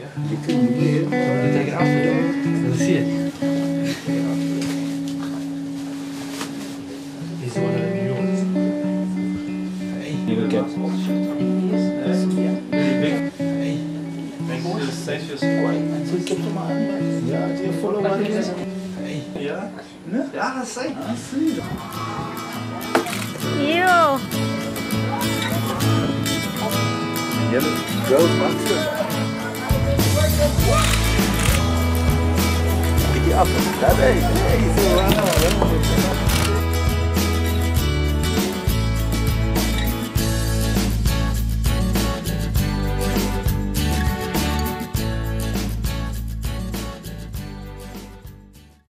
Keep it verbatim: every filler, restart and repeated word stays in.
Je kunt niet meer. Dat tegen af, dat zie je. Die is worden een jongen. Nieuwe cap. Ik heb hem aan. Ja, die heeft volle aan. Ja? Ja, zeker. Yo. Yellow gold monster. Die af. Ja, nee, nee, zo.